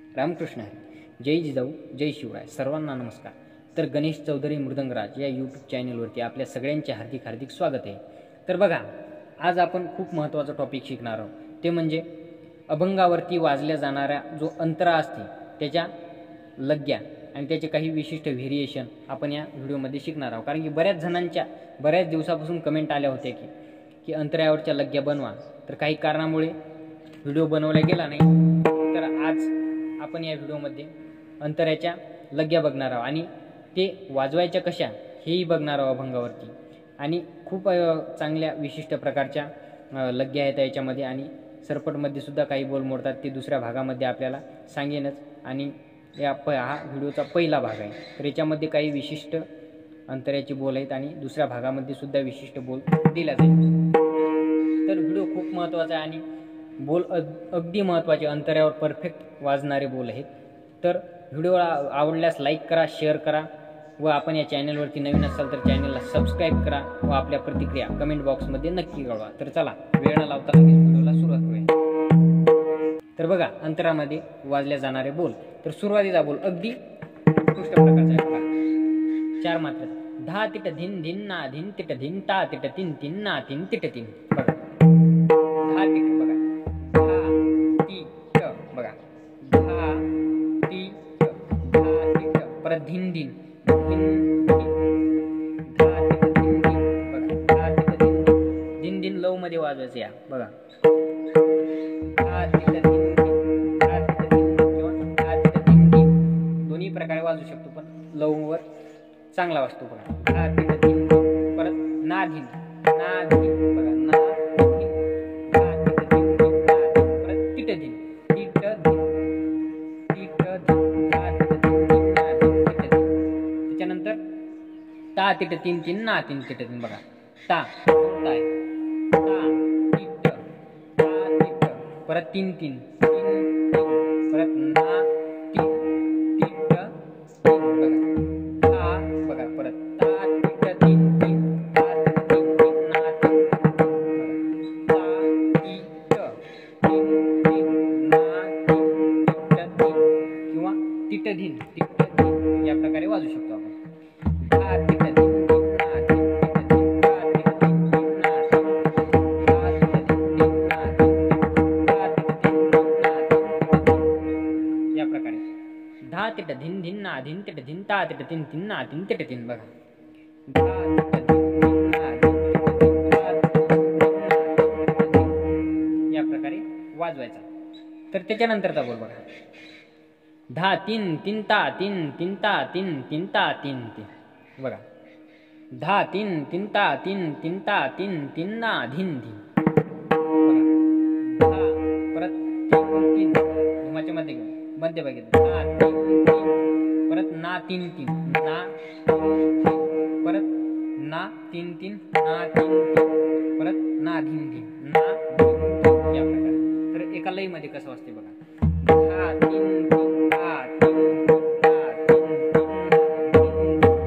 रामकृष्ण हरी. जय जिजाऊ, जय शिवराय. सर्वांना नमस्कार. तर गणेश चौधरी मृदंगराज या यूट्यूब चॅनलवरती आपल्या सगळ्यांचे हार्दिक हार्दिक स्वागत आहे. तर बघा, आज आपण खूप महत्त्वाचा टॉपिक शिकणार आहोत. ते म्हणजे अभंगावरती वाजल्या जाणाऱ्या जो अंतरा असते त्याच्या लग्या आणि त्याचे काही विशिष्ट व्हेरिएशन आपण या व्हिडिओमध्ये शिकणार आहोत. कारण की बऱ्याच दिवसापासून कमेंट आल्या होत्या की अंतरावरच्या लग्या बनवा. तर काही कारणामुळे व्हिडिओ बनवला गेला नाही. तर आज आपण या व्हिडिओमध्ये अंतराच्या लग्या बघणार आहोत आणि ते वाजवायच्या कशा हेही बघणार आहोत अभंगावरती. आणि खूप चांगल्या विशिष्ट प्रकारच्या लग्या आहेत याच्यामध्ये. आणि सरपटमध्ये सुद्धा काही बोल मोडतात, ते दुसऱ्या भागामध्ये आपल्याला सांगेनच. आणि हा व्हिडिओचा पहिला भाग आहे. तर याच्यामध्ये काही विशिष्ट अंतराचे बोल आहेत आणि दुसऱ्या भागामध्ये सुद्धा विशिष्ट बोल दिला जाईल. तर व्हिडिओ खूप महत्त्वाचा आहे आणि बोल अगदी महत्त्वाचे, अंतरावर परफेक्ट वाजणारे बोल आहेत. तर व्हिडिओला आवडल्यास लाईक करा, शेअर करा व आपण या चॅनलवरती नवीन असाल तर चॅनलला सबस्क्राईब करा व आपल्या प्रतिक्रिया कमेंट बॉक्समध्ये नक्की कळवा. तर चला, वेळ न लावता लगेच व्हिडिओला सुरुवात करूया. तर बघा, अंतरामध्ये वाजल्या जाणारे बोल. तर सुरुवातीचा बोल अगदी उत्कृष्ट प्रकारचा आहे. बघा, 4 मात्रा. धा तिट धिन धिन ना धिन तिट धिन ता तिट तिन तिन ना तिन तिट तिन. बघा, धा तिट. बघा, धा ती ट. बघा, धा ती ट, धा ती ट. परत धिन धिन धिन धिन, धा तिट धिन धिन. बघा, धा तिट धिन धिन. धिन धिन लव मध्ये वाजवायचं. या बघा, धा तिट धिन धिन, धा तिट धिन किंवा धा तिट धिन धिन दोन्ही प्रकारे वाजू शकतो, पण लववर चांगला वाजतो. बघा, धा तिट धिन धिन. परत ना धिन ना धिन. बघा, ना धिन, धा तिट धिन धिन, ना धिन. परत तिट धिन तिट धिन तिट धिन, धा तिट धिन धिन, ना धिन तिट धिन. त्याच्यानंतर ता तिट तीन तीन ना तीन तिट तीन. बघा, ता आहे, ता तिट ता तिट. परत तीन तीन तीन तीन. परत ना तीन तिट तीन. बघा, ता. बघा, परत ता तिट तीन तीन, ता तिट तीन तीन, ना तीन. ता तिट तीन तीन, ना तीन तिट तीन किंवा तिट धिन तिट धिन या प्रकारे वाजू शकतो आपण. धा तिट धिन धिन ना धिन तिट धिन, धा तिट धिन धिन ना धिन, धा तिट धिन धिन ना धिन, धा तिट धिन धिन ना धिन तिट धिन या प्रकारे. धा तिट धिन धिन ना धिन तिट धिन, ता तिट तीन तीन ना धिन तिट तीन. बघा, धा तिट धिन धिन ना धिन तिट धिन, धा तिट धिन धिन ना धिन तिट धिन या प्रकारे वाजवायचा. तर त्याच्यानंतरचा बोल बघा, धा तीन तीन ता तीन तीन ता तीन तीन ता तीन तीन. बघा, धा तीन तीन ता तीन तीन ता तीन तीन ना धिन धिन. बघा, धा. परत तीन तीन धुमाच्या मध्ये बघितलं. धा तीन तीन. परत ना तीन तीन ना तीन तीन. परत ना तीन तीन ना तीन तीन. परत ना धिन धिन ना धिन धिन या प्रकारे. तर एका लई मध्ये कसं वाजते बघा, धा तीन तीन धा तीन तीन धा तीन तीन धा तीन तीन.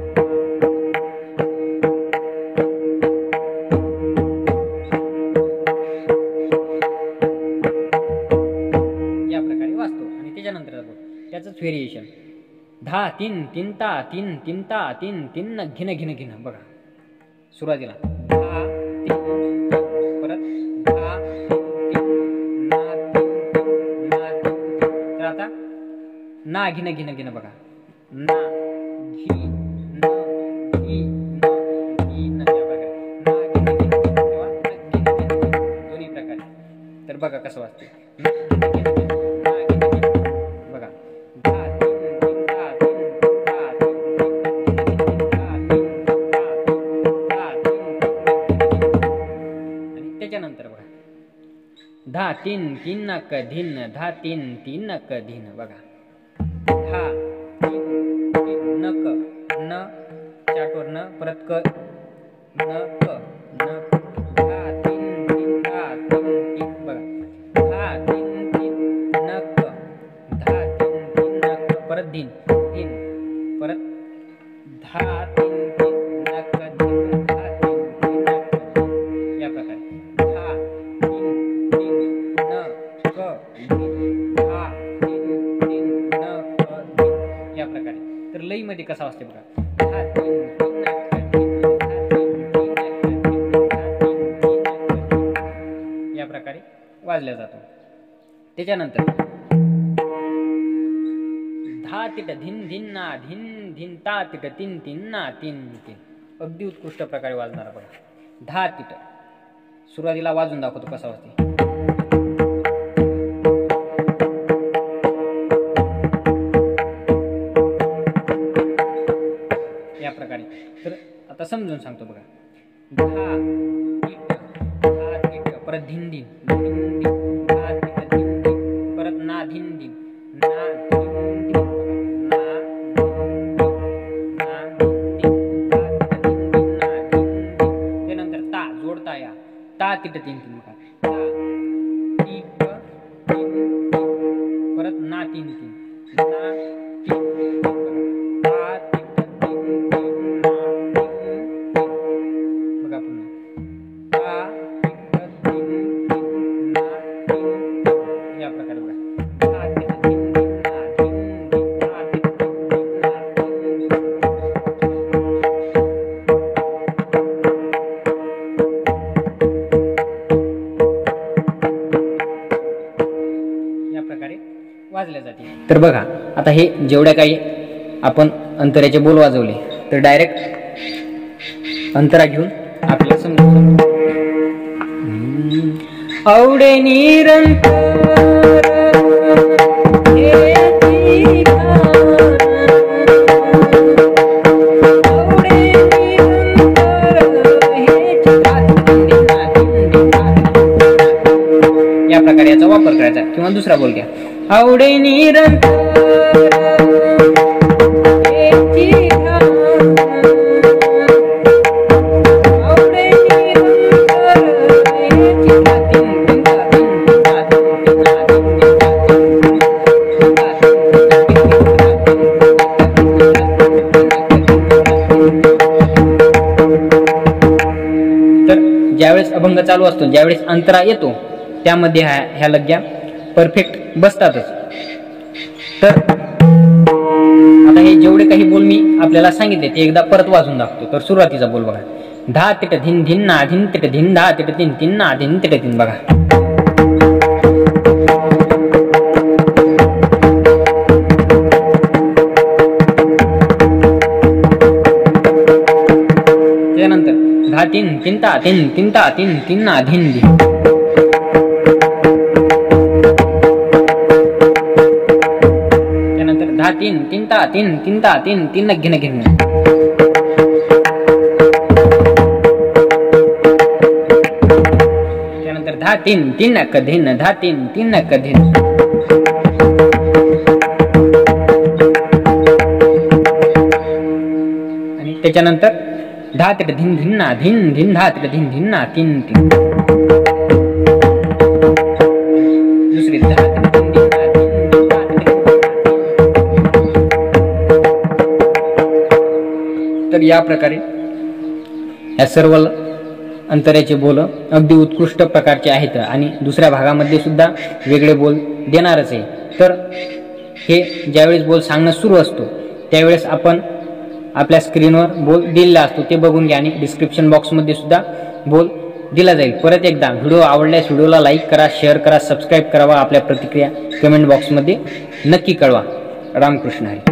या प्रकारे वाजतो. आणि त्याच्यानंतर त्याचंच व्हेरिएशन, धा तीन तीन ता तीन तीन ता तीन तीन न घिन घिन घिन. बघा, सुरुवातीला धा तीन तीन. परत धा तीन तीन ना तीन तीन ना तीन तीन. तर आता ना घिन घिन घिन. बघा, ना घी न घी न घी न या प्रकारे. ना घिन घिन घिन किंवा घिन घिन घिन दोन्ही प्रकारे. तर बघा कसं वाजते, ना घिन घिन घिन ना घिन घिन. बघा, धा तीन तीन धा तीन तीन धा तीन तीन घिन घिन घिन धा तीन धा तीन धा तीन घिन घिन. आणि त्याच्यानंतर बघा, धा तीन तीन नक धिन धा तीन तीन नक धिन. बघा, धा तीन तीन नक न चाटवर न. परत क न क न धा तीन तीन धा तीन तीन. बघा, धा तीन तीन नक धा तीन तीन नक. परत धिन धिन. परत धा तीन तीन नक धिन धा तीन तीन नक धिन या प्रकारे. धा तीन तीन न क धिन धा तीन तर लई मध्ये कसा वाजते बघा, धा तीन तीन अक्का तीन, धा तीन तीन अक्का तीन, धा तीन तीन अक्का तीन, या प्रकारे वाजल्या जातो. त्याच्यानंतर धा तिट धिन धिन ना धिन धिन ता तिट तीन तीन ना तीन तीन, अगदी उत्कृष्ट प्रकारे वाजणारा बघा. धा तिट सुरुवातीला वाजून दाखवतो कसा वाजते. या प्रकारे. तर आता समजून सांगतो बघा. धा तिट परत धिन धिन धिन धिन, धा तिट धिन धिन परत ना धिन धिन ना धिन धिन, ना धिन धिन ना धिन धिन, धा तिट धिन धिन ना धिन धिन. त्यानंतर ता जोडता या, ता तिट तीन तीन बघा. ता टिप तीन तीन परत ना तीन तीन, ना टिप तीन बघा. ता तिट तीन तीन ना तीन तीन बघा पुन्हा. ता तिट तीन तीन ना तीन तीन, या प्रकारे बघा. ता तिट तीन तीन ना तीन तीन, ता तिट तीन तीन ना तीन तीन. या प्रकारे वाजल्या जाते. तर बघा आता हे जेवढ्या काही आपण अंतराचे बोल वाजवले, तर डायरेक्ट अंतरा घेऊन आपल्याला समजून आवडे निरंतर हे ठिकाण, आवडे निरंतर हे या प्रकारे याचा वापर करायचा. किंवा दुसरा बोल घ्या, आवडे निरंतर हे ठिकाण, आवडे निरंतर हे ठिकाण. तीन तीन ता तीन तीन ता तीन तीन ना तीन तीन ता तीन तीन. तर ज्यावेळेस अभंग चालू असतो, ज्यावेळेस अंतरा येतो, त्यामध्ये ह्या लग्या परफेक्ट बसतातच. तर आता हे जेवढे काही बोल मी आपल्याला सांगितले ते एकदा परत वाजून दाखवतो. तर सुरुवातीचा बोल बघा. धा तिट धिन धिन ना धिन तिट धिन, धा तिट तीन तीन ना धिन तिट तीन बघा. त्यानंतर धा तीन तीन ता तीन तीन ता तीन तीन ना धिन धिन. त्यानंतर धा तीन तीन ता तीन तीन ता तीन तीन न घेणं घेणं. त्यानंतर धा तीन तीन न कधीन, धा तीन तीन न कधीन. आणि त्याच्यानंतर धा तिट धिन धिन ना धिन धिन, धा तिट धिन धिन ना तीन तीन. दुसरी धा तिट धिन धिन ना धिन धिन, धा तिट धिन धिन ना तीन. तर या प्रकारे या सर्व अंतराचे बोल अगदी उत्कृष्ट प्रकारचे आहेत आणि दुसऱ्या भागामध्ये सुद्धा वेगळे बोल देणारच आहे. तर हे ज्यावेळेस बोल सांगणं सुरू असतो त्यावेळेस आपण आपल्या स्क्रीनवर बोल दिलेला असतो, ते बघून घ्या. आणि डिस्क्रिप्शन बॉक्समध्ये सुद्धा बोल दिला जाईल. परत एकदा व्हिडिओ आवडल्यास व्हिडिओला लाईक करा, शेअर करा, सबस्क्राईब करावा. आपल्या प्रतिक्रिया कमेंट बॉक्समध्ये नक्की कळवा. रामकृष्ण हरी.